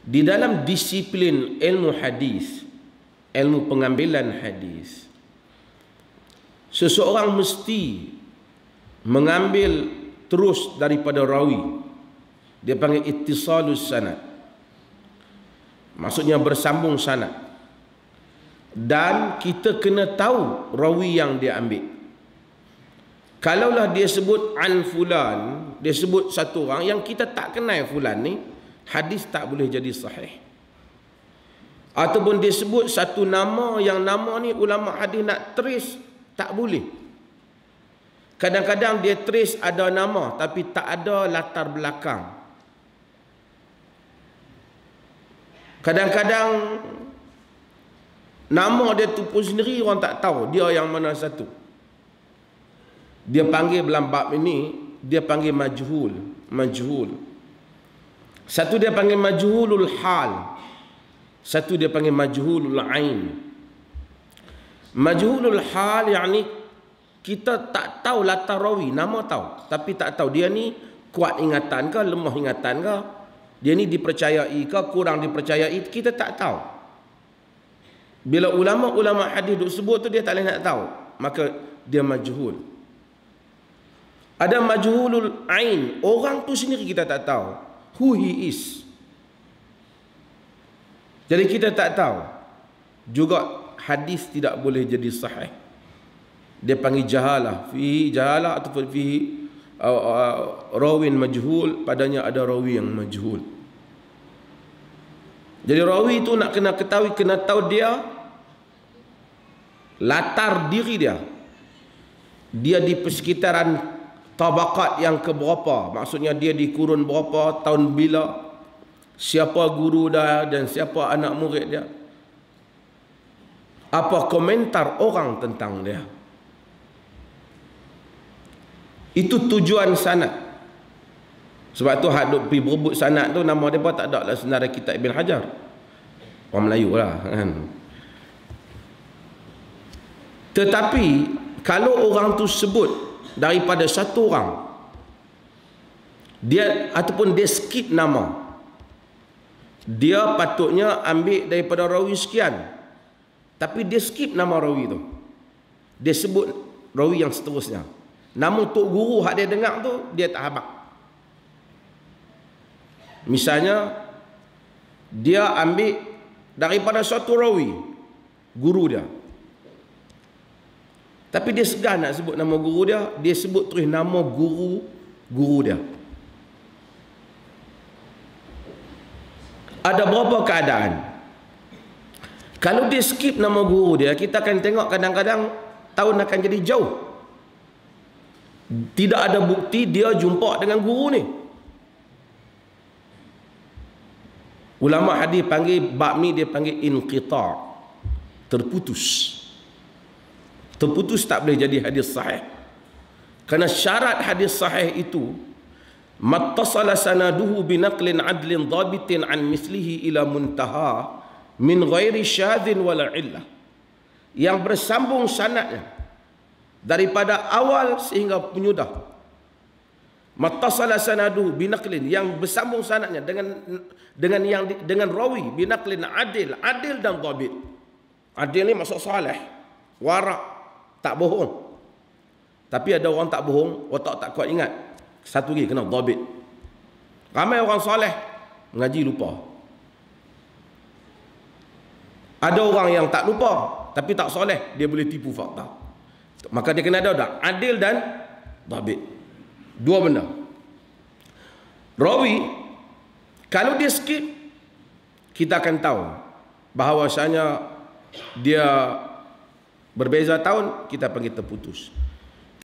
Di dalam disiplin ilmu hadis, ilmu pengambilan hadis, seseorang mesti mengambil terus daripada rawi. Dia panggil ittisalus sanad. Maksudnya bersambung sanad. Dan kita kena tahu rawi yang dia ambil. Kalaulah dia sebut an fulan, dia sebut satu orang yang kita tak kenal fulan ni, hadis tak boleh jadi sahih. Ataupun dia sebut satu nama yang nama ni ulama hadis nak trace, tak boleh. Kadang-kadang dia trace ada nama tapi tak ada latar belakang. Kadang-kadang nama dia tu pun sendiri orang tak tahu dia yang mana satu. Dia panggil dalam bab ini, dia panggil majhul. Satu dia panggil majhulul hal, satu dia panggil majhulul ain. Majhulul hal yakni kita tak tahu latar rawi, nama tahu tapi tak tahu dia ni kuat ingatan ke, lemah ingatan ke, dia ni dipercayai ke, kurang dipercayai, kita tak tahu. Bila ulama-ulama hadis duk sebut tu dia tak boleh nak tahu, maka dia majhul. Ada majhulul ain, orang tu sendiri kita tak tahu who he is. Jadi kita tak tahu. Juga hadis tidak boleh jadi sahih. Dia panggil jahalah, fihi jahalah ataupun fihi rawin majhul, padanya ada rawi yang majhul. Jadi rawi itu nak kena ketahui, kena tahu dia latar diri dia. Dia di persekitaran tabaqat yang keberapa, maksudnya dia di kurun berapa, tahun bila, siapa guru dia dan siapa anak murid dia, apa komentar orang tentang dia. Itu tujuan sanad. Sebab tu hak duk pergi berebut sanad tu, nama dia pun tak ada lah senarai kitab Ibn Hajar, orang Melayu lah kan. Tetapi kalau orang tu sebut daripada satu orang, dia ataupun dia skip nama, dia patutnya ambil daripada rawi sekian, tapi dia skip nama rawi tu, dia sebut rawi yang seterusnya. Nama tok guru hak dia dengar tu dia tak habaq. Misalnya dia ambil daripada satu rawi, guru dia, tapi dia segan nak sebut nama guru dia, dia sebut terus nama guru dia. Ada berapa keadaan? Kalau dia skip nama guru dia, kita akan tengok kadang-kadang tahun akan jadi jauh. Tidak ada bukti dia jumpa dengan guru ni. Ulama hadis panggil bab ni, dia panggil inqita', terputus. Terputus tak boleh jadi hadis sahih. Kerana syarat hadis sahih itu mattasala sanaduhu binaqlin adlin dhabitin an mislihi ila muntaha min ghairi syadhin wala illah. Yang bersambung sanadnya daripada awal sehingga penyudah. Mattasala sanaduhu binaqlin, yang bersambung sanadnya dengan rawi binaqlin adil dan dhabit. Adil ni maksud salih, warak, tak bohong. Tapi ada orang tak bohong, otak tak kuat ingat. Satu lagi kena dhabit. Ramai orang soleh mengaji lupa. Ada orang yang tak lupa tapi tak soleh, dia boleh tipu fakta. Maka dia kena ada adil dan dhabit. Dua benda. Rawi kalau dia skip, kita akan tahu bahawasanya dia berbeza tahun, kita panggil terputus.